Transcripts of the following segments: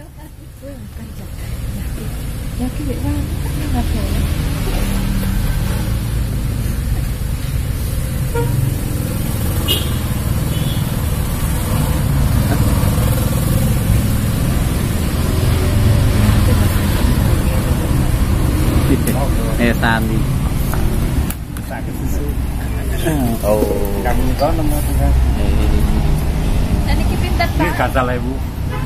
Sani. Oh. Kami kan nomor 3. Dan iki pinter Pak. Ini gak salah Ibu.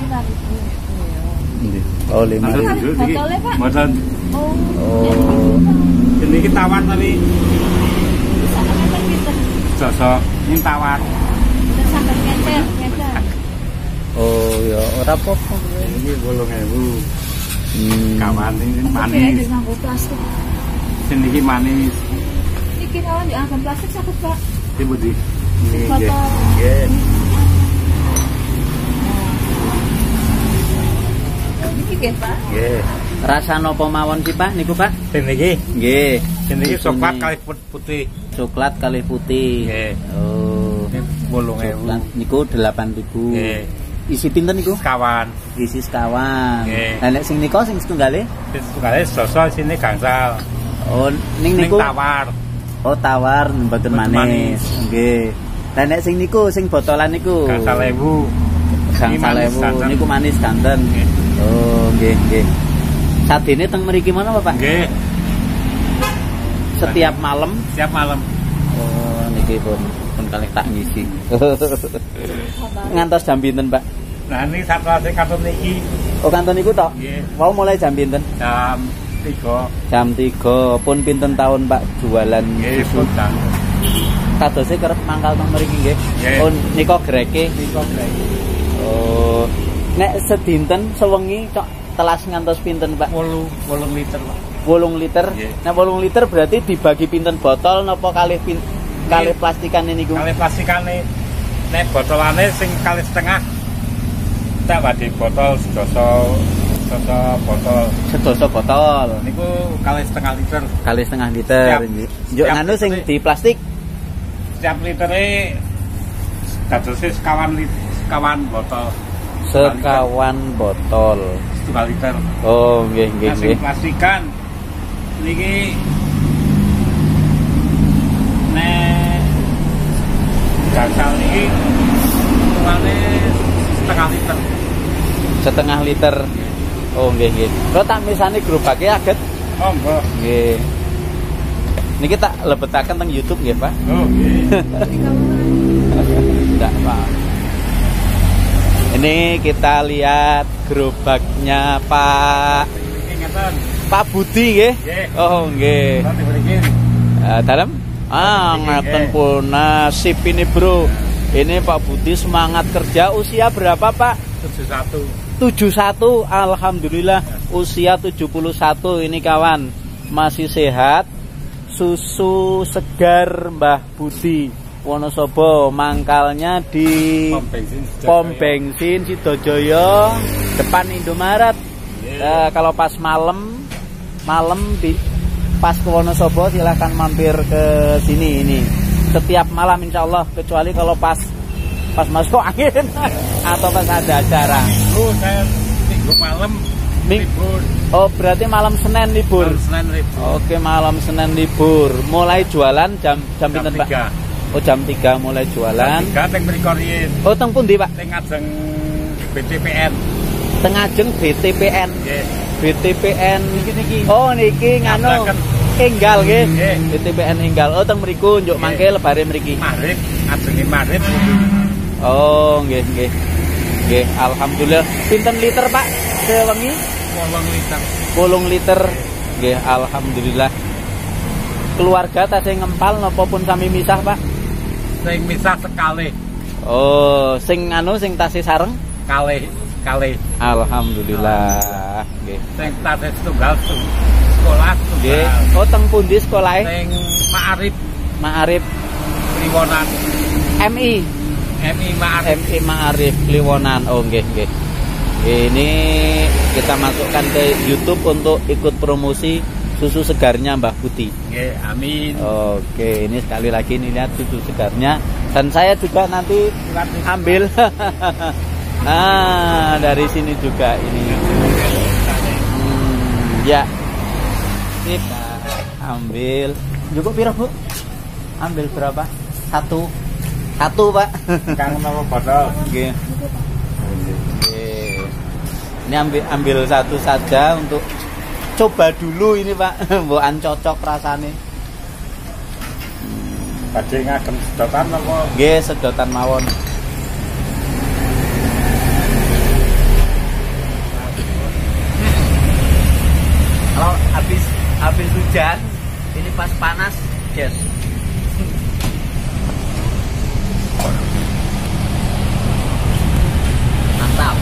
5.000. Oh, 5.000. Botolnya Pak. Mboten. Oh. Ini iki tawar tapi Bisa kan pinter. sosok ini tawar. Terus sampai ngecer. Oh, ya ora apa-apa. Ini 8.000. Kawan ini manis. Nganggo plastik. Sini iki manis. Iki kawan diangkat plastik sakit Pak. Ibu di. Ini Foto. nggih. Iki nggih Pak. Nggih. Rasa napa mawon sih, Pak? Niku, Pak? Sini iki. Nggih. Sini iki coklat kali putih. Coklat kali putih. Nggih. Oh. Ini 8.000. Niku 8.000. Nggih. Isi pinten niku? Kawan. Isi sekawan. Nggih. Lah nek sing nika sing setunggale? Sekali sosok sini gangsal. Oh, ning Ini niku tawar. oh tawar mboten Mboten manis. manis. Nggih. Lah nek sing niku sing botolan niku Gangsal 1.000. Ini manis 1.000 ganten. niku manis ganten. Nggih. Oh, nggih, nggih. Sadene teng mriki mana Pak? Nggih. Setiap malam. Siap malam. Oh, niki pun kali tak ngisi. Ngantos jam pinten, Pak? Nah ini satu asing kartun niki. Oh, kanton niku tok. Nggih. Wau mulai jam pinten? Jam 3. Jam 3. Pun pinten tahun, Pak, jualan Nggih, susu? pun Kadose kerep mangkal teng mriki nggih. Nggih. Oh, nika greke. Niko grek. Oh. Nek sedinten sewengi cok telas ngantos pinten, Pak? 8 liter, Pak. 8 liter. Nggih. Nah, 8 liter berarti dibagi pinten botol napa kalih kalih plastikane niku? Kali plastikane nek botolane sing kali setengah. Tak badhe botol sedoso botol. Sedoso botol. Niku kali setengah liter. Kali setengah liter. Setiap- Nggih. Njuk setiap nganu sing liter- di plastik Setiap litere dadose sekawan botol. sekawan botol. 2 liter. Oh, nggih nggih Nah, sing nggih. plastikan niki nek gangsal niki umane setengah liter. Setengah liter. Oh, nggih nggih. Kok tak misane gerobake aget. Oh, mbok. Nggih. Niki tak lebetaken teng YouTube nggih, Pak. Oh, nggih. Tidak, Pak. Ini kita lihat gerobaknya Pak Ingatan. Pak Budi nggih. Nggih. Oh, nggih. Nanti berikin. Dalam? Ah, ngaten pun nasib ini, Bro. Ini Pak Budi semangat kerja. Usia berapa, Pak? 71. 71. Alhamdulillah usia 71 ini kawan. Masih sehat. Susu segar Mbah Budi Wonosobo, mangkalnya di pom bensin Sidojoyo depan Indomaret. Kalau pas malam di pas ke Wonosobo silahkan mampir ke sini ini setiap malam insya Allah, kecuali kalau pas masuk angin atau pas ada acara. Saya minggu malam libur. Oh, berarti malam Senin libur. Malam Senin libur. Oke, malam Senin libur. Mulai jualan jam pinten, Pak? 3. Oh, jam 3 mulai jualan. Jam 3 teng mriko riyin. Oh, teng pundi, Pak? Teng ajeng BTPN. Teng ajeng BTPN. Nggih. BTPN Niki. Oh, niki nganu. Ngabraken. Enggal nggih. Nggih. BTPN Enggal. Oh, teng mriku njuk mangke lebare mriki. Maghrib, ajenge maghrib. Oh, nggih nggih. Nggih, alhamdulillah. Pinten liter, Pak? Sewengi? 8 liter. 8 liter. Nggih, alhamdulillah. Keluarga tasih ngempal napa pun sami misah, Pak? Sing misah sekali. Oh, sing anu sing tasih sareng? Kali. Alhamdulillah. Nggih. Sing tasih tunggal sekolah Nggih. tunggal. Oh, teng pundi sekolahe? Sing Ma'arif Ma'arif Kliwonan. MI. MI Ma'arif. MI Ma'arif Kliwonan. Oh, nggih nggih. Ini kita masukkan ke YouTube untuk ikut promosi susu segarnya Mbah Putih. Nggih, amin. Oke, ini sekali lagi ini lihat susu segarnya dan saya juga nanti ambil. Nah, dari sini juga ini. Ya. Kita ambil. Cukup piro, Bu? Ambil berapa? Satu, Pak. Kang nama botol. Oke. Ini ambil satu saja untuk coba dulu ini, Pak. Mbokan cocok rasane. Badhe ngagem sedotan apa? Nggih, sedotan mawon. Kalau habis hujan, ini pas panas, yes. Mantap.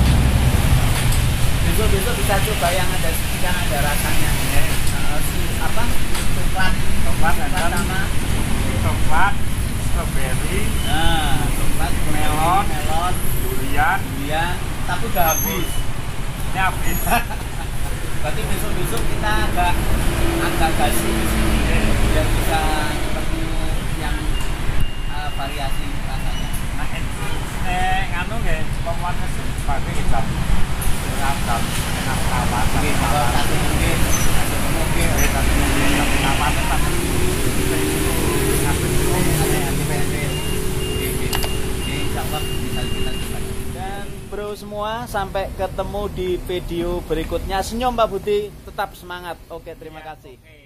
Besok bisa coba yang ada kan ada rasanya. Apa? Coklat sama coklat, strawberry, coklat, melon, durian. tapi udah habis. Ini habis. Berarti besok kita agak kasih di sini biar bisa ketemu yang variasi rasanya. Nah, nganu nggih, pemane sebagai kita. Ragam, enak kawan, Oke, kalau satu mungkin dan bro semua, sampai ketemu di video berikutnya. Senyum Mbak Buti, tetap semangat. Oke, terima kasih.